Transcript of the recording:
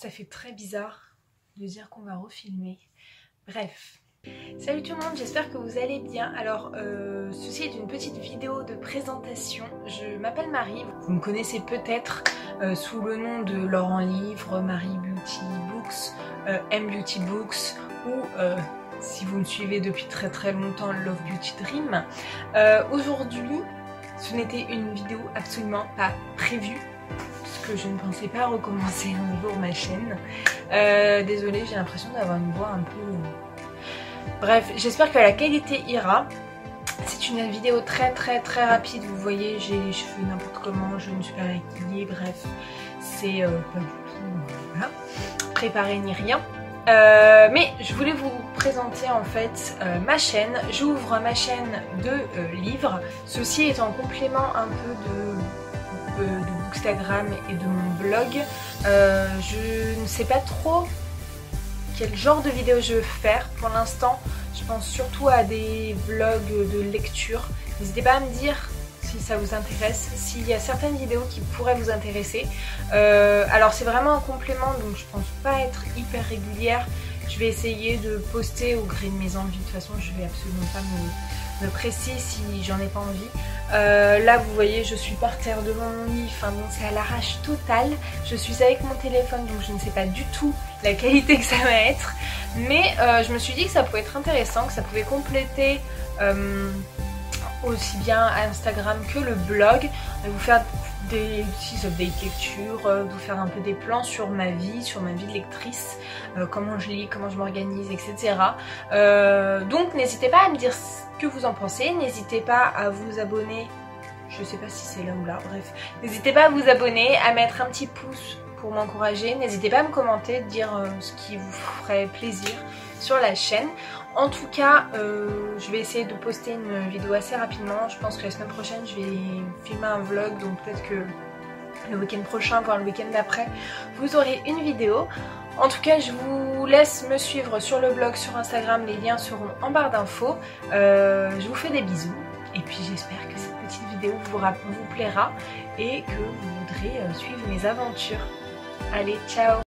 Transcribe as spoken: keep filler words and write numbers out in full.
Ça fait très bizarre de dire qu'on va refilmer. Bref. Salut tout le monde, j'espère que vous allez bien. Alors, euh, ceci est une petite vidéo de présentation. Je m'appelle Marie, vous me connaissez peut-être euh, sous le nom de Laurent Livre, Marie Beauty Books, euh, M Beauty Books ou euh, si vous me suivez depuis très très longtemps, Love Beauty Dream. Euh, Aujourd'hui, ce n'était une vidéo absolument pas prévue, parce que je ne pensais pas recommencer un jour ma chaîne. Euh, désolée, j'ai l'impression d'avoir une voix un peu... Bref, j'espère que la qualité ira. C'est une vidéo très très très rapide, vous voyez, j'ai les cheveux n'importe comment, je ne suis pas maquillée, bref, c'est euh, pas du tout, euh, voilà, préparé ni rien. Euh, mais je voulais vous présenter en fait euh, ma chaîne. J'ouvre ma chaîne de euh, livres. Ceci est en complément un peu de, de, de Bookstagram et de mon blog. Euh, je ne sais pas trop quel genre de vidéo je veux faire. Pour l'instant, je pense surtout à des vlogs de lecture. N'hésitez pas à me dire si ça vous intéresse, s'il y a certaines vidéos qui pourraient vous intéresser. Euh, alors c'est vraiment un complément, donc je pense pas être hyper régulière. Je vais essayer de poster au gré de mes envies. De toute façon, je vais absolument pas me, me presser si j'en ai pas envie. Euh, là, vous voyez, je suis par terre devant mon lit. Enfin bon, c'est à l'arrache totale. Je suis avec mon téléphone, donc je ne sais pas du tout la qualité que ça va être. Mais euh, je me suis dit que ça pouvait être intéressant, que ça pouvait compléter euh, aussi bien Instagram que le blog, vous faire des petits updates lecture, vous faire un peu des plans sur ma vie, sur ma vie de lectrice, euh, comment je lis, comment je m'organise, et cetera. Euh, donc n'hésitez pas à me dire ce que vous en pensez, n'hésitez pas à vous abonner, je sais pas si c'est là ou là, bref, n'hésitez pas à vous abonner, à mettre un petit pouce pour m'encourager, n'hésitez pas à me commenter, dire euh, ce qui vous ferait plaisir sur la chaîne. En tout cas, euh, je vais essayer de poster une vidéo assez rapidement. Je pense que la semaine prochaine, je vais filmer un vlog, donc peut-être que le week-end prochain, voire le week-end d'après, vous aurez une vidéo. En tout cas, je vous laisse me suivre sur le blog, sur Instagram, les liens seront en barre d'infos. Euh, je vous fais des bisous, et puis j'espère que cette petite vidéo vous, vous plaira et que vous voudrez suivre mes aventures. Allez, ciao!